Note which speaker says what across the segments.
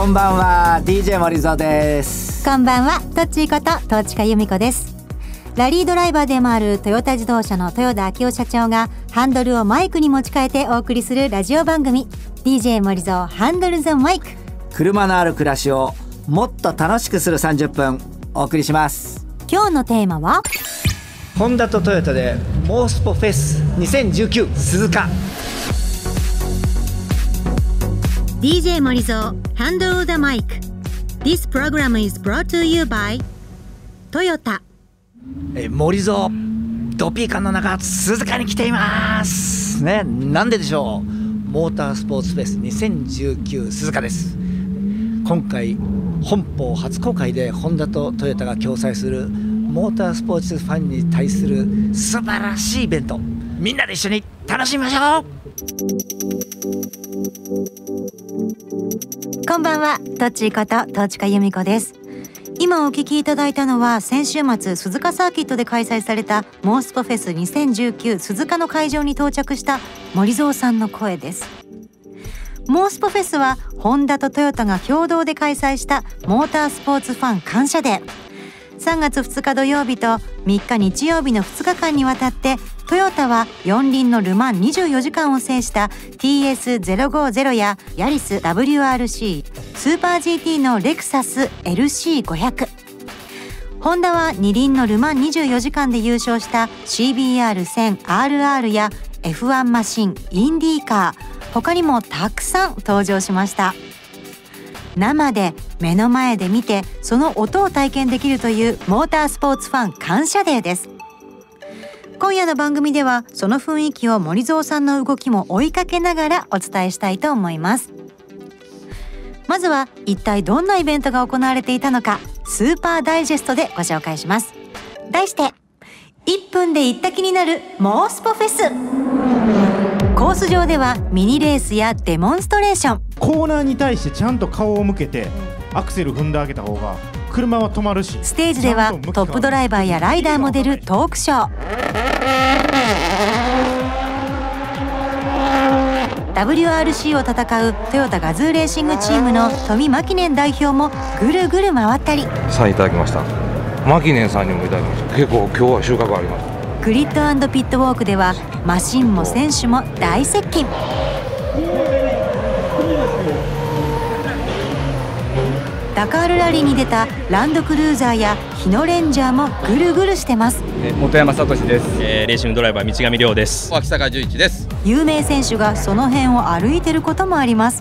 Speaker 1: こんばんは DJ 森蔵です。
Speaker 2: こんばんはトッチーこと東近由美子です。ラリードライバーでもあるトヨタ自動車の豊田章男社長がハンドルをマイクに持ち替えてお送りするラジオ番組 DJ 森蔵ハンドルザマイク。
Speaker 1: 車のある暮らしをもっと楽しくする30分お送りします。
Speaker 2: 今日のテーマは
Speaker 1: ホンダとトヨタでモースポフェス2019鈴鹿。
Speaker 2: DJ 森蔵 Handle the Mic. This program is brought to you by トヨタ。
Speaker 1: 森蔵ドピー感の中鈴鹿に来ていますね。なんででしょう。モータースポーツフェス2019鈴鹿です。今回本邦初公開でホンダとトヨタが共催するモータースポーツファンに対する素晴らしいイベント、みんなで一緒に楽しみましょう。
Speaker 2: こんばんはトッチーこと東近由美子です。今お聞きいただいたのは先週末鈴鹿サーキットで開催されたモースポフェス2019鈴鹿の会場に到着した森蔵さんの声です。モースポフェスはホンダとトヨタが共同で開催したモータースポーツファン感謝デー。3月2日土曜日と3日日曜日の2日間にわたってトヨタは四輪のルマン24時間を制した TS050 やヤリス WRC、 スーパー GT のレクサス LC500、 ホンダは二輪のルマン24時間で優勝した CBR1000RR や F1 マシン、インディーカー、他にもたくさん登場しました。生で目の前で見てその音を体験できるというモータースポーツファン感謝デーです。今夜の番組ではその雰囲気を森蔵さんの動きも追いかけながらお伝えしたいと思います。まずは一体どんなイベントが行われていたのかスーパーダイジェストでご紹介します。題して1分で行った気になるモースポフェス。コース上ではミニレースやデモンストレーション、
Speaker 3: コーナーに対してちゃんと顔を向けてアクセル踏んであげた方が車は止まるし、
Speaker 2: ステージではトップドライバーやライダーも出るトークショー、 WRC を戦うトヨタガズーレーシングチームの富マキネン代表もぐるぐる回ったり、
Speaker 4: さんいただきました。マキネンさんにもいただきました。結構今日は収穫ありました。
Speaker 2: グリッド&ピットウォークではマシンも選手も大接近。ダカールラリーに出たランドクルーザーや日野レンジャーもぐるぐるしてます。
Speaker 5: 本山聡です、レーシングドライバー道上亮です。
Speaker 6: 秋坂十一です。
Speaker 2: 有名選手がその辺を歩いてることもあります。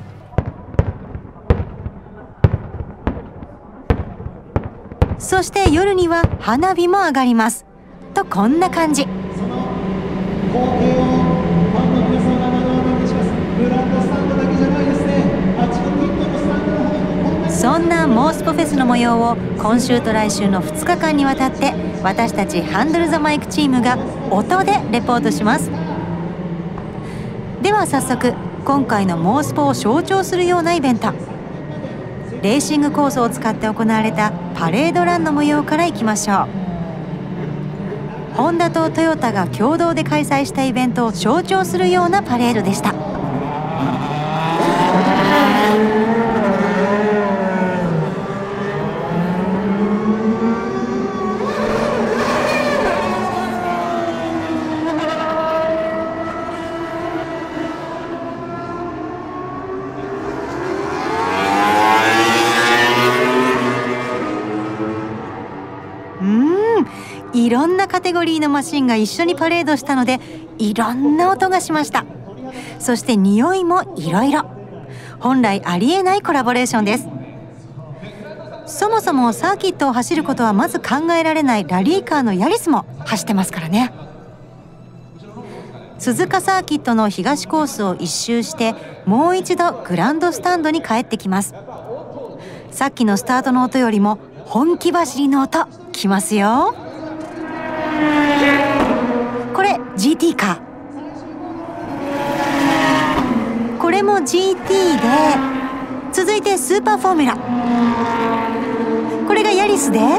Speaker 2: そして夜には花火も上がりますと、こんな感じ。そんなモースポフェスの模様を今週と来週の2日間にわたって私たちハンドルザマイクチームが音でレポートします。では早速今回のモースポを象徴するようなイベント、レーシングコースを使って行われたパレードランの模様からいきましょう。ホンダとトヨタが共同で開催したイベントを象徴するようなパレードでした。いろんなカテゴリーのマシンが一緒にパレードしたのでいろんな音がしました。そして匂いもいろいろ、本来ありえないコラボレーションです。そもそもサーキットを走ることはまず考えられないラリーカーのヤリスも走ってますからね。鈴鹿サーキットの東コースを一周してもう一度グランドスタンドに帰ってきます。さっきのスタートの音よりも本気走りの音きますよ。これ GT カー、これも GT で、続いてスーパーフォーミュラ、これがヤリスで、こ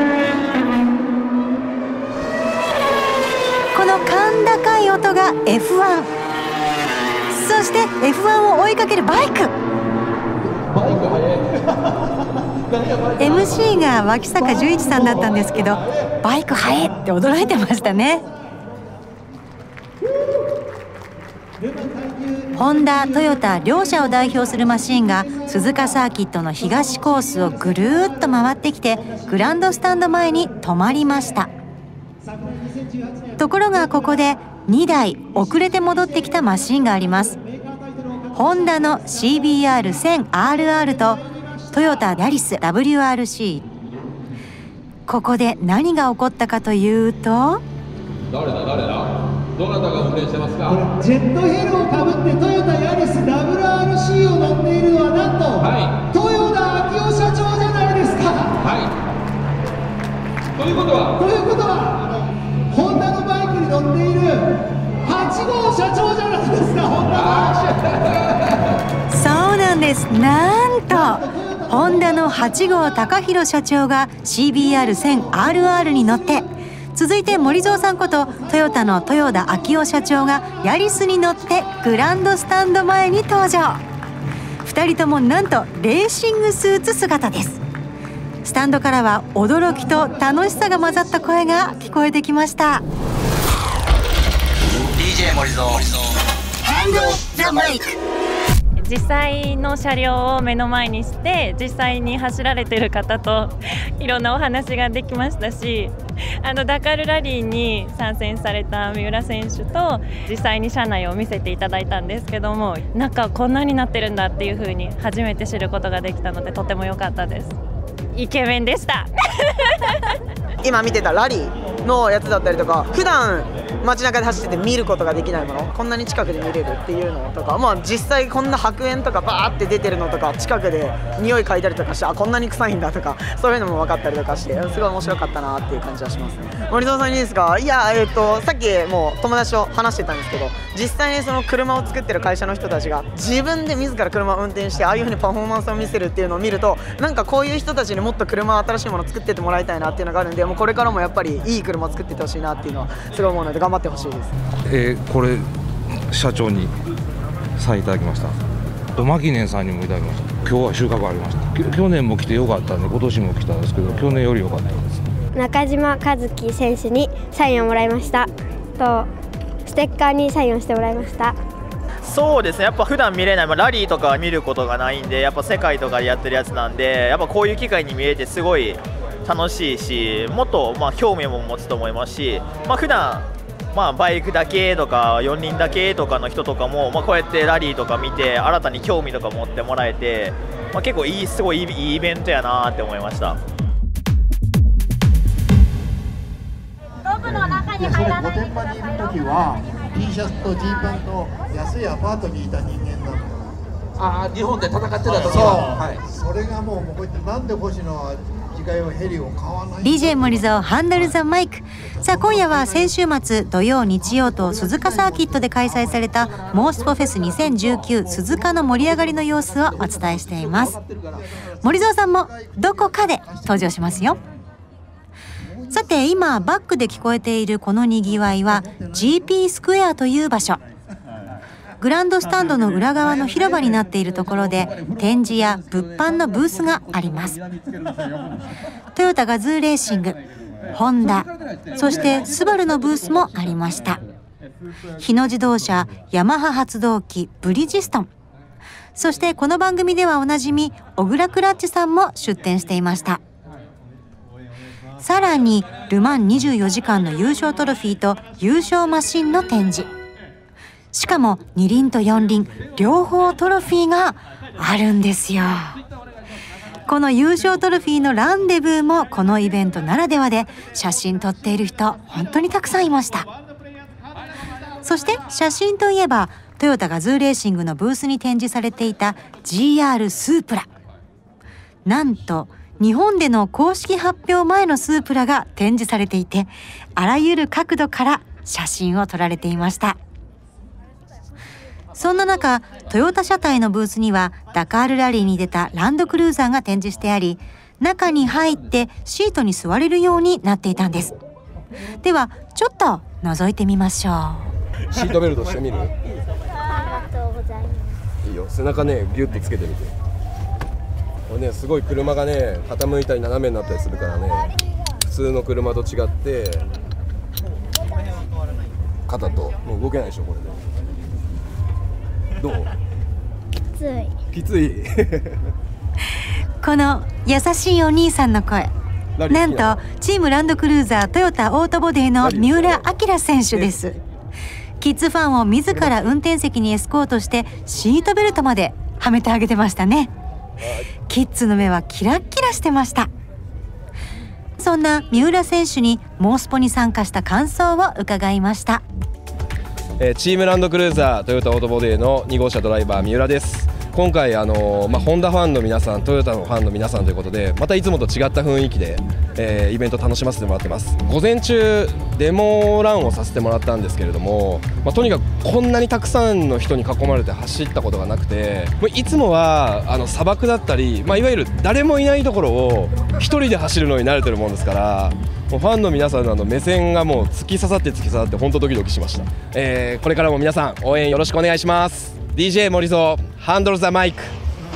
Speaker 2: の甲高い音が F1、 そして F1 を追いかけるバイク。 MC が脇坂十一さんだったんですけど、バイク速いって驚いてましたね。ホンダ、トヨタ両社を代表するマシンが鈴鹿サーキットの東コースをぐるーっと回ってきてグランドスタンド前に止まりました。ところがここで2台遅れて戻ってきたマシンがあります。ホンダの CBR1000RR とトヨタヤリス WRC。 ここで何が起こったかというと、
Speaker 6: 誰だどなたが運転してますか。
Speaker 7: これジェットヘルをかぶってトヨタヤリス WRC を乗っているのはなんと、豊田章男社長じゃないですか。
Speaker 6: ということは
Speaker 7: ホンダのバイクに乗っている8号社長じゃないですか。ホンダの
Speaker 2: そうなんです。なんとホンダの8号貴弘社長が CBR1000RR に乗って、続いて森蔵さんことトヨタの豊田章男社長がヤリスに乗ってグランドスタンド前に登場。2人ともなんとレーシングスーツ姿です。スタンドからは驚きと楽しさが混ざった声が聞こえてきました。
Speaker 1: DJ 森蔵ハンドザマイク。
Speaker 8: 実際の車両を目の前にして実際に走られてる方といろんなお話ができましたし、ダカールラリーに参戦された三浦選手と実際に車内を見せていただいたんですけども、中こんなになってるんだっていう風に初めて知ることができたのでとても良かったです。イケメンでした
Speaker 9: 今見てたラリーのやつだったりとか、普段街中で走ってて見ることができないもの、こんなに近くで見れるっていうのとか、実際こんな白煙とかバーって出てるのとか近くで匂い嗅いだりとかして、こんなに臭いんだとかそういうのも分かったりとかして、すごい面白かったなっていう感じはします。森蔵さんにいいですか。いやさっきもう友達と話してたんですけど、実際にその車を作ってる会社の人たちが自分で自ら車を運転してああいう風にパフォーマンスを見せるっていうのを見ると、なんかこういう人たちにもっと車、新しいものを作ってってもらいたいなっていうのがあるんで、もうこれからもやっぱりいい車を作っていってほしいなっていうのはすごい思うので頑張ってほしいです。
Speaker 4: これ社長にサインいただきました。マキネンさんにもいただきました。今日は収穫ありました。去年も来てよかったんで今年も来たんですけど、去年より良かったです。
Speaker 10: 中島和樹選手にサインをもらいましたと、ステッカーにサインをしてもらいました。
Speaker 11: そうですね、やっぱ普段見れない、ラリーとか見ることがないんで、やっぱ世界とかでやってるやつなんで、やっぱこういう機会に見れてすごい楽しいし、もっと興味も持つと思いますし、普段バイクだけとか4輪だけとかの人とかも、こうやってラリーとか見て新たに興味とか持ってもらえて、結構すごいいいイベントやなって思いました。
Speaker 12: ロブの中に入らないでくださいよ。御殿場にいる時は T シャツとジーパンと安いアパートにいた人間だった。
Speaker 6: 日本で戦ってた時
Speaker 12: は、それがもうこうやってなんで星野はヘリを買わない。
Speaker 2: DJ 森蔵ハンドルザマイク。さあ今夜は先週末土曜日曜と鈴鹿サーキットで開催されたモースポフェス2019鈴鹿の盛り上がりの様子をお伝えしています。森蔵さんもどこかで登場しますよ。さて今バックで聞こえているこのにぎわいは GP スクエアという場所。グランドスタンドの裏側の広場になっているところで展示や物販のブースがあります。トヨタガズーレーシング、ホンダ、そしてスバルのブースもありました。日野自動車、ヤマハ発動機、ブリヂストン、そしてこの番組ではおなじみ小倉クラッチさんも出展していました。さらにルマン24時間の優勝トロフィーと優勝マシンの展示、しかも2輪と4輪両方トロフィーがあるんですよ。この優勝トロフィーのランデブーもこのイベントならではで写真撮っている人本当にたくさんいました。そして写真といえばトヨタガズーレーシングのブースに展示されていた GR スープラ、なんと日本での公式発表前のスープラが展示されていて、あらゆる角度から写真を撮られていました。そんな中、トヨタ車体のブースにはダカールラリーに出たランドクルーザーが展示してあり、中に入ってシートに座れるようになっていたんです。ではちょっと覗いてみましょう。
Speaker 13: シートベルトしてみる？
Speaker 10: ありがとうございます。
Speaker 13: いいよ、背中ねギュッとつけてみて。 これね、すごい車がね傾いたり斜めになったりするからね、普通の車と違って肩ともう動けないでしょこれで。どう？きつい
Speaker 2: この優しいお兄さんの声、なんとチームランドクルーザートヨタオートボディの三浦明選手です。キッズファンを自ら運転席にエスコートしてシートベルトまではめてあげてましたね。キッズの目はキラッキラしてました。そんな三浦選手にモースポに参加した感想を伺いました。
Speaker 13: チームランドクルーザートヨタオートボディの2号車ドライバー三浦です。今回ホンダファンの皆さん、トヨタのファンの皆さんということで、またいつもと違った雰囲気で、イベント楽しませてもらってます。午前中デモランをさせてもらったんですけれども、とにかくこんなにたくさんの人に囲まれて走ったことがなくて、いつもは砂漠だったり、いわゆる誰もいないところを一人で走るのに慣れてるもんですから、もうファンの皆さんの目線がもう突き刺さって本当ドキドキしました。これからも皆さん応援よろしくお願いします。DJ 森蔵ハンドルザマイク。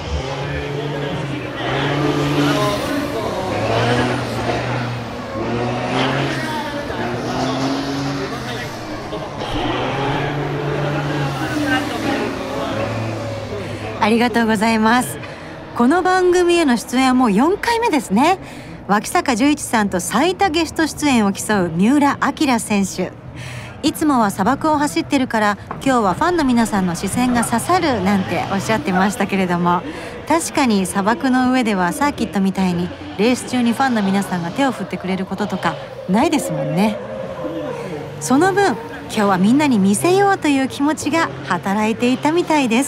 Speaker 2: ありがとうございます。この番組への出演はもう4回目ですね。脇坂十一さんと最多ゲスト出演を競う三浦明選手。いつもは砂漠を走ってるから今日はファンの皆さんの視線が刺さるなんておっしゃってましたけれども、確かに砂漠の上ではサーキットみたいにレース中にファンの皆さんが手を振ってくれることとかないですもんね。その分今日はみんなに見せようという気持ちが働いていたみたいです。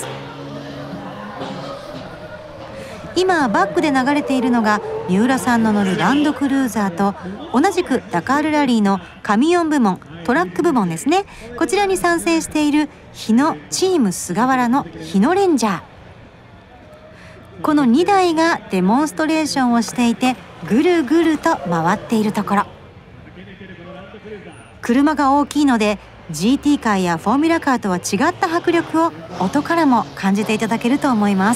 Speaker 2: 今バックで流れているのが三浦さんの乗るランドクルーザーと同じくダカールラリーのカミオン部門、トラック部門ですね。こちらに参戦している日野チーム菅原の日野レンジャー。この2台がデモンストレーションをしていてぐるぐると回っているところ。車が大きいので GT カーやフォーミュラカーとは違った迫力を音からも感じていただけると思います。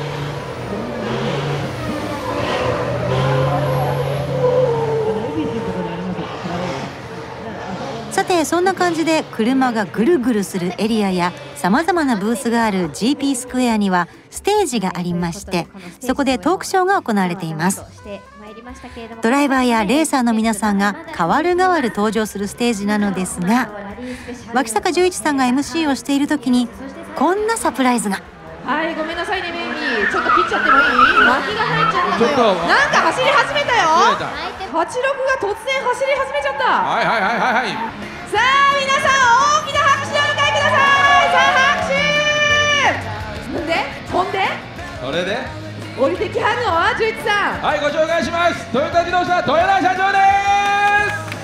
Speaker 2: さてそんな感じで車がぐるぐるするエリアやさまざまなブースがある GP スクエアにはステージがありまして、そこでトークショーが行われています。ドライバーやレーサーの皆さんが代わる代わる登場するステージなのですが、脇坂十一さんが MC をしている時にこんなサプライズが。
Speaker 14: はい、ごめんなさいね、メイミー。ちょっと切っちゃってもいい？巻きが入っちゃったのよ。なんか走り始めたよ。86が突然走り始めちゃった。
Speaker 6: はいはいはいはいはい。
Speaker 14: さあ皆さん大きな拍手でお迎えください。さあ拍手。ほんで
Speaker 6: それで
Speaker 14: 降りてきはるのは十一さん。
Speaker 6: はい、ご紹介します。トヨタ自動車豊田社長です。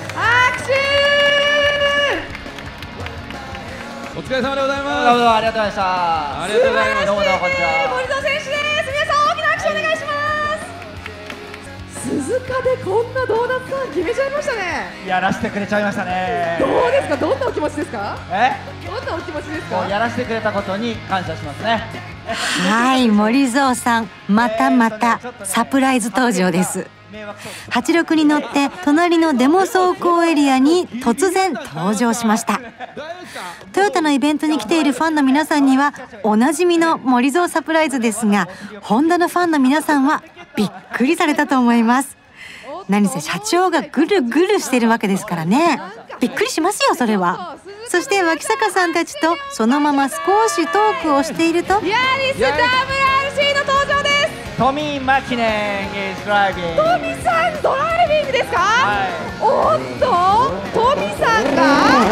Speaker 14: 拍手。
Speaker 6: お疲れ様でございます。
Speaker 1: どうもありがとうございました。
Speaker 6: ありがとうございます。
Speaker 1: どうもどうもこんにちは。
Speaker 14: 森蔵選手です。皆さん大きな拍手お願いします。鈴鹿でこんなドーナツさん決めちゃいましたね。
Speaker 1: やらせてくれちゃいましたね。
Speaker 14: どうですか、どんなお気持ちですか。どんなお気持ちですか。
Speaker 1: やらせてくれたことに感謝しますね。
Speaker 2: はい、森蔵さんまたまたサプライズ登場です。86に乗って隣のデモ走行エリアに突然登場しました。トヨタのイベントに来ているファンの皆さんにはおなじみの森蔵サプライズですが、ホンダのファンの皆さんはびっくりされたと思います。何せ社長がぐるぐるしてるわけですからね、びっくりしますよそれは。そして脇坂さんたちとそのまま少しトークをしていると、
Speaker 14: ヤリス WRC の登場です。
Speaker 1: トミー・マキネン is driving。
Speaker 14: トミさんドライビングですか。おっとトミさんが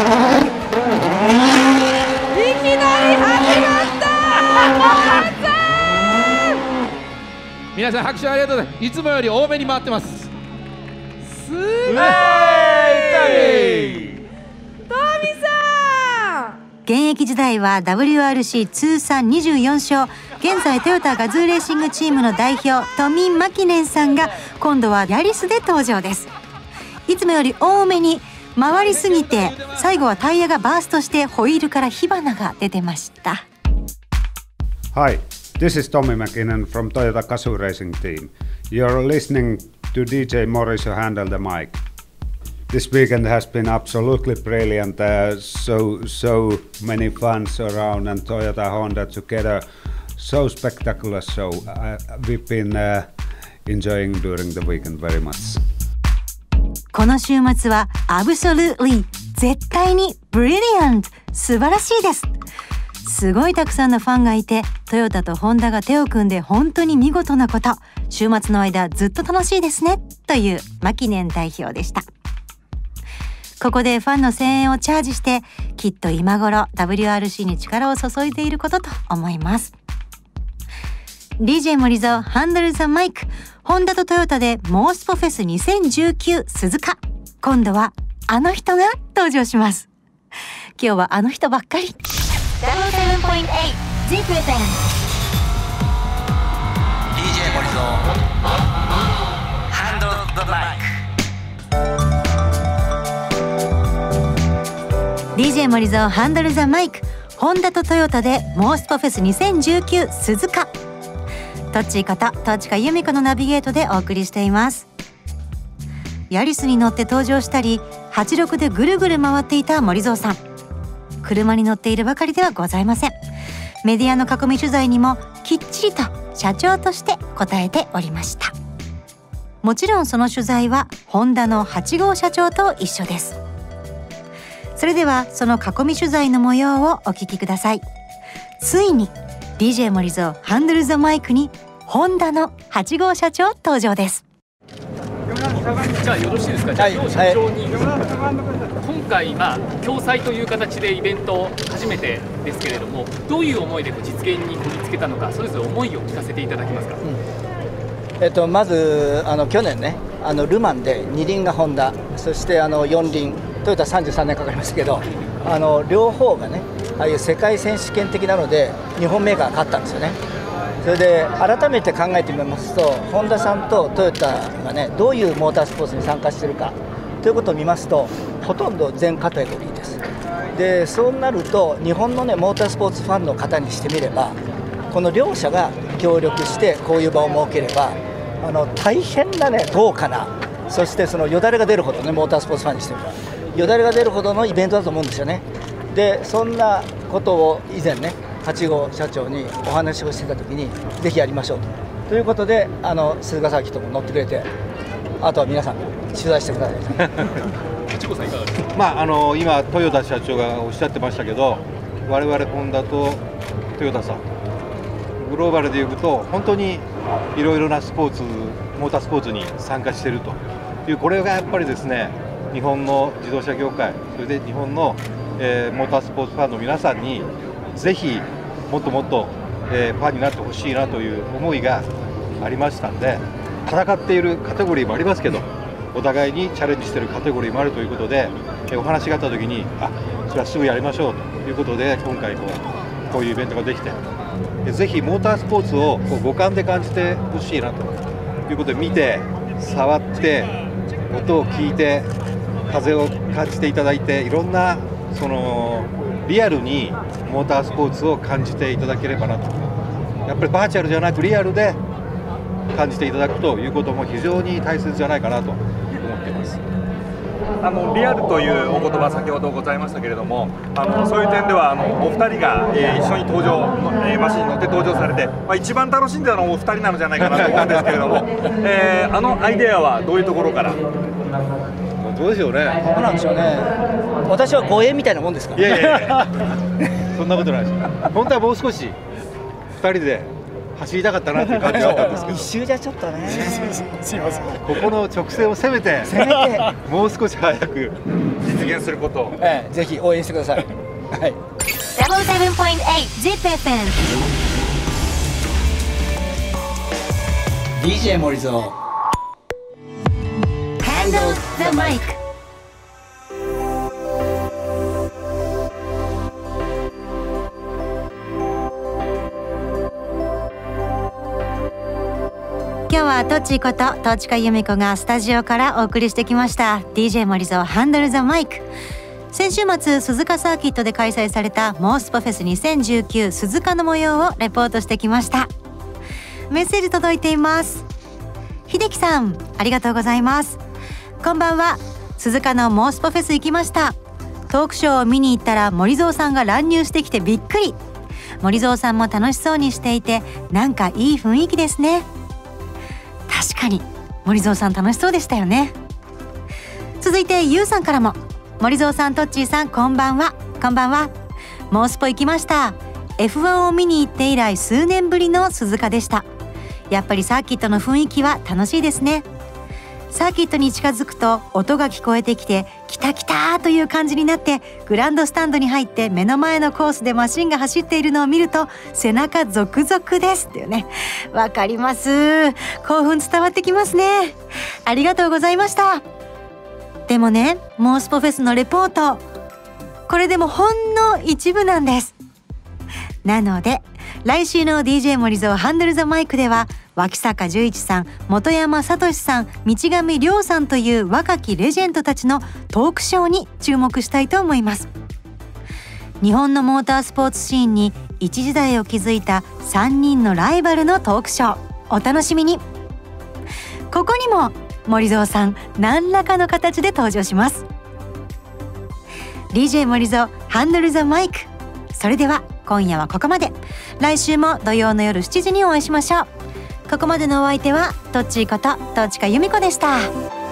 Speaker 14: いきなり始まった。
Speaker 6: 皆さん拍手ありがとうございます。いつもより多めに回ってます。
Speaker 14: すごい。トミさん
Speaker 2: 現役時代は WRC 通算24勝、現在トヨタガズーレーシングチームの代表トミー・マキネンさんが今度はヤリスで登場です。いつもより多めに回りすぎて最後はタイヤがバーストしてホイールから火花が出てました。
Speaker 3: はい、
Speaker 15: This is Tommy McKinnon from Toyota Gazoo Racing Team. You're listening to DJ Morris who handle the mic. This weekend has been absolutely brilliant. So many fans around and Toyota Honda together. So spectacular show. We've been enjoying during the weekend very much.
Speaker 2: この週末は Absolutely 絶対に Brilliant 素晴らしいです。すごいたくさんのファンがいて、トヨタとホンダが手を組んで本当に見事なこと。週末の間ずっと楽しいですねというマキネン代表でした。ここでファンの声援をチャージして、きっと今頃 WRC に力を注いでいることと思います。DJ 森蔵 Handle the Mic、 ホンダとトヨタでモースポフェス2019鈴鹿。今度はあの人が登場します。今日はあの人ばっかり。
Speaker 16: 7.8 ZIPFM
Speaker 1: DJ 森蔵 Handle the
Speaker 2: Mic。DJ 森蔵 Handle the Mic。 ホンダとトヨタでモースポフェス2019鈴鹿。トッチーことトチカユミコのナビゲートでお送りしています。ヤリスに乗って登場したり、86でぐるぐる回っていた森蔵さん。車に乗っているばかりではございません。メディアの囲み取材にもきっちりと社長として答えておりました。もちろんその取材はホンダの8号社長と一緒です。それではその囲み取材の模様をお聞きください。ついに DJ 森蔵 Handle the Mic にホンダの8号社長登場です。
Speaker 17: じゃあよろしいですか。じゃあ今日社長に、今回共催という形でイベント初めてですけれども、どういう思いで実現にこぎつけたのか、それぞれ思いを聞かせていただけますか。
Speaker 1: まず去年ね、ルマンで2輪がホンダ、そして4輪トヨタ33年かかりましたけど、両方がね、ああいう世界選手権的なので日本メーカーが勝ったんですよね。それで改めて考えてみますと、ホンダさんとトヨタがね、どういうモータースポーツに参加しているかということを見ますと、ほとんど全カテゴリーです。でそうなると日本のねモータースポーツファンの方にしてみれば、この両者が協力してこういう場を設ければ大変なね豪華な、そしてそのよだれが出るほどね、モータースポーツファンにしてみればよだれが出るほどのイベントだと思うんですよね。でそんなことを以前ね8号社長にお話をしてた時に、ぜひやりましょうということで鈴鹿サーキットも乗ってくれて、あとは皆さん取材してください。
Speaker 17: 8号さんいかがですか。
Speaker 18: 今豊田社長がおっしゃってましたけど、我々ホンダとトヨタさんグローバルでいうと本当にいろいろなスポーツ、モータースポーツに参加しているという、これがやっぱりですね、日本の自動車業界、それで日本の、モータースポーツファンの皆さんにぜひもっともっと、ファンになってほしいなという思いがありましたんで、戦っているカテゴリーもありますけど、お互いにチャレンジしているカテゴリーもあるということで、お話があった時にそれはすぐやりましょうということで、今回こういうイベントができて、ぜひモータースポーツを五感で感じてほしいなということで、見て触って音を聞いて風を感じていただいて、いろんなリアルにモータースポーツを感じていただければなと。やっぱりバーチャルじゃなくリアルで感じていただくということも非常に大切じゃないかなと思っています。
Speaker 19: リアルというお言葉先ほどございましたけれども、そういう点ではお二人が、一緒に登場、マシンに乗って登場されて、一番楽しんでたのはお二人なのじゃないかなと思うんですけれども、アイデアはどういうところから。
Speaker 18: どうでしょうね。
Speaker 1: そうなんでしょうね。私は護衛みたいなもんですから。
Speaker 18: いやそんなことないです。本当はもう少し2人で走りたかったなっていう感じだったんですけど、
Speaker 1: 一周じゃちょっとね。
Speaker 18: すいません。ここの直線を攻めてもう少し早く実現することを、
Speaker 1: ぜひ応援してください。はい。
Speaker 16: 7.8 ZIPFM
Speaker 1: DJ 森蔵
Speaker 16: Handle the Mic。
Speaker 2: 今日はトッチーことトチカユミコがスタジオからお送りしてきました DJ 森蔵 Handle the Mic。 先週末鈴鹿サーキットで開催されたモースポフェス2019鈴鹿の模様をレポートしてきました。メッセージ届いています。秀樹さん、ありがとうございます。こんばんは。鈴鹿のモースポフェス行きました。トークショーを見に行ったら森蔵さんが乱入してきてびっくり。森蔵さんも楽しそうにしていて、なんかいい雰囲気ですね。確かに森蔵さん楽しそうでしたよね。続いてゆうさんからも、森蔵さん、トッチーさん、こんばんは。こんばんは。モースポ行きました。 F1 を見に行って以来数年ぶりの鈴鹿でした。やっぱりサーキットの雰囲気は楽しいですね。サーキットに近づくと音が聞こえてきて、来た来たという感じになって、グランドスタンドに入って目の前のコースでマシンが走っているのを見ると背中ゾクゾクですっていうね。わかります。興奮伝わってきますね。ありがとうございました。でもね、モースポフェスのレポート、これでもほんの一部なんです。なので来週の DJ 森蔵ハンドルザマイクでは、脇坂十一さん、本山聡さん、道上亮さんという若きレジェンドたちのトークショーに注目したいと思います。日本のモータースポーツシーンに一時代を築いた3人のライバルのトークショー、お楽しみに。ここにも森蔵さん、何らかの形で登場します。 DJ 森蔵ハンドルザマイク。それでは今夜はここまで。来週も土曜の夜7時にお会いしましょう。ここまでのお相手はトッチーこと戸近由美子でした。